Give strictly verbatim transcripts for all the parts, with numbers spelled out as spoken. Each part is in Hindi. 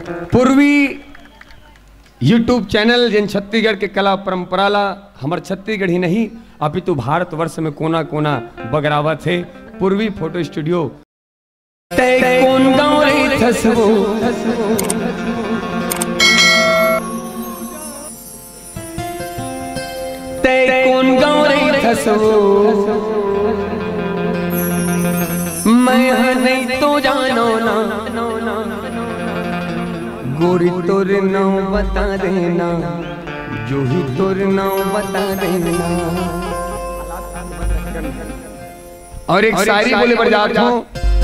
पूर्वी यूट्यूब चैनल जिन छत्तीसगढ़ के कला परंपरा ला हमार छत्तीसगढ़ ही नहीं अपितु भारत वर्ष में कोना कोना बगरावा थे। पूर्वी फोटो स्टूडियो तै कौन गाँव रही थसबो तै कौन गाँव रही थसबो मैं नहीं तो जानो ना गोरी तोर नाव बता देना जो ही तोर नाव बता देना। और एक शायरी बोले बरजात हूं,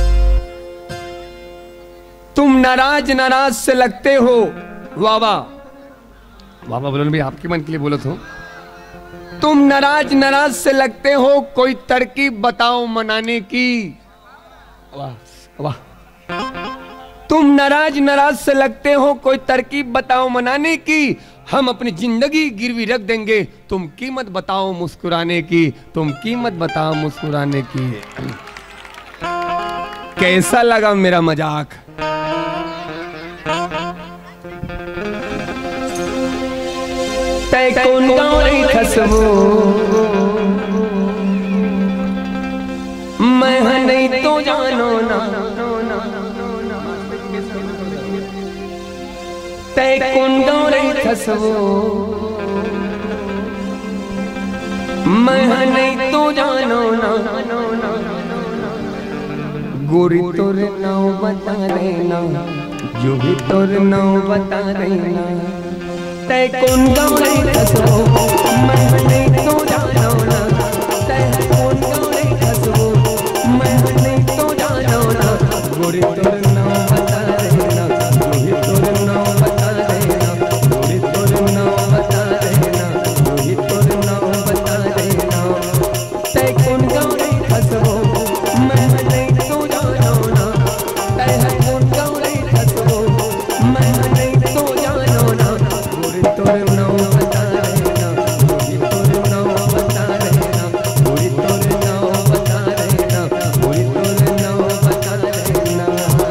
तुम नाराज नाराज से लगते हो वावा वावा बोलो ना भाई, आपके मन के लिए बोलो तो। तुम नाराज नाराज से लगते हो, कोई तरकीब बताओ मनाने की। वाह वाह। तुम नाराज नाराज से लगते हो, कोई तरकीब बताओ मनाने की। हम अपनी जिंदगी गिरवी रख देंगे, तुम कीमत बताओ मुस्कुराने की। तुम कीमत बताओ मुस्कुराने की। कैसा लगा मेरा मजाक? तै कौन गाँव रही थसबो मैं नहीं तो जानो ना। तै कौन गाँव रही थसबो मैं नहीं तो जानो ना। गोरी तोर नाव बता देना जो भी तोर नाव बता देना। तै कौन गाँव रही थसबो मैं नहीं तो जानो ना। तै कौन गाँव रही थसबो मैं नहीं तो जानो ना। गोरी तोर नाव बता देना जो ही तोर नाव बता देना। गोरी तोर नाव बता देना जो ही तोर नाव बता देना। तै कौन गाँव रही थसबो मैं नहीं तो जानो ना। तै कौन गाँव रही थसबो मैं नहीं तो जानो ना। गोरी तोर नाव बता देना जो ही तोर नाव बता देना। गोरी तोर नाव बता देना गोरी तोर नाव बता देना।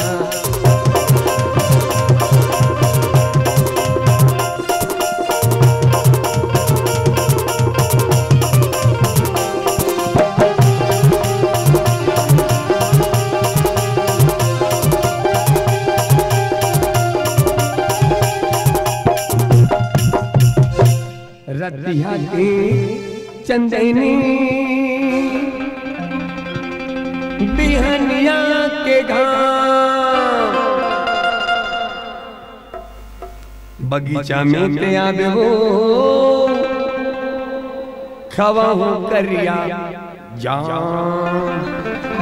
रतिया के चंदनी बिहनिया के घाम बगीचा में ते आवे वो खवा हो करिया जान।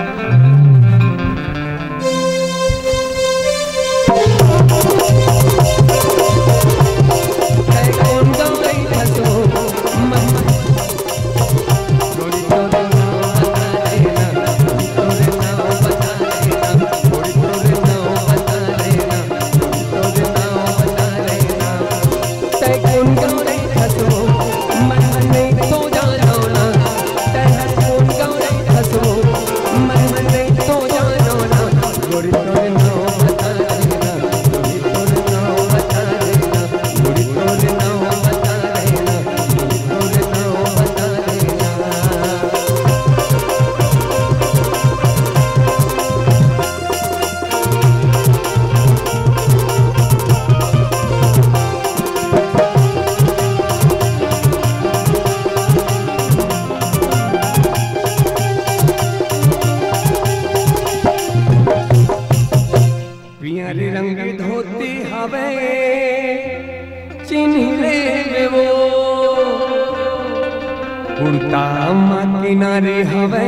किनारे हवे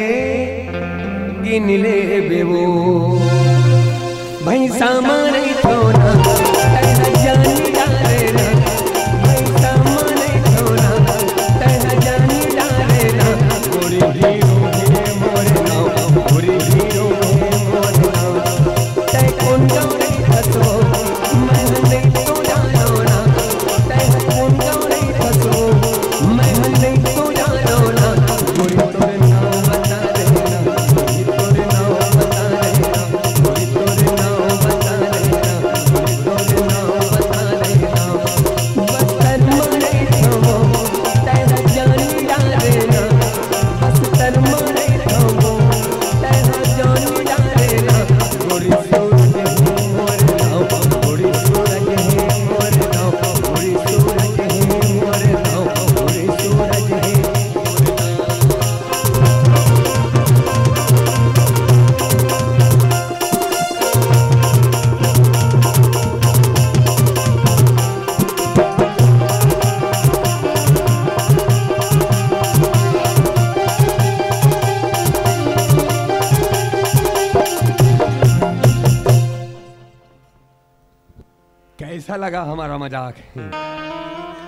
गिन ले बेवो भैंसा मारे थोना तेरा जानी डाले ना। भैंसा मारे थोना तेरा जानी डाले ना। गोरी हीरो है मोरे नाव गोरी हीरो है मोरे नाव। तै कौन गाँव रही थसबो मैं नहीं तो जानो ना। तै कौन गाँव रही थसबो मैं नहीं तो जानो ना। गोरी तोर नाव बता देना गोरी तोर नाव बता देना गोरी तोर नाव बता देना कैसा लगा हमारा मजाक?